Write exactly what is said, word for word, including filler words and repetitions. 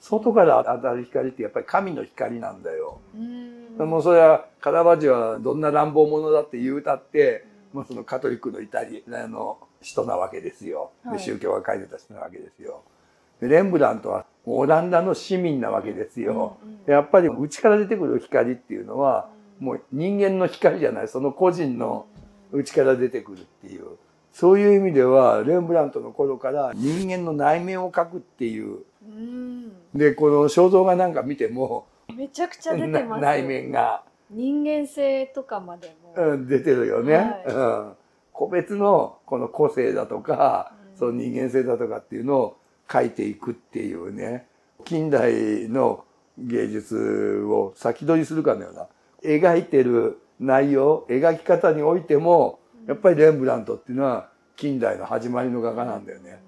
外から当たる光ってやっぱり神の光なんだよ。もうそれはカラバッジョはどんな乱暴者だって言うたって、もうそのカトリックのイタリアの人なわけですよ。で宗教が書いてた人なわけですよ。でレンブラントはオランダの市民なわけですよ。やっぱり内から出てくる光っていうのはもう人間の光じゃない、その個人の内から出てくるっていう。そういう意味ではレンブラントの頃から人間の内面を描くっていう。でこの肖像画なんか見てもめちゃくちゃ出てます。 内面が人間性とかまでも、 うん、出てるよね、はい、うん、個別のこの個性だとか、うん、その人間性だとかっていうのを描いていくっていうね、近代の芸術を先取りするかのような描いてる内容、描き方においてもやっぱりレンブラントっていうのは近代の始まりの画家なんだよね。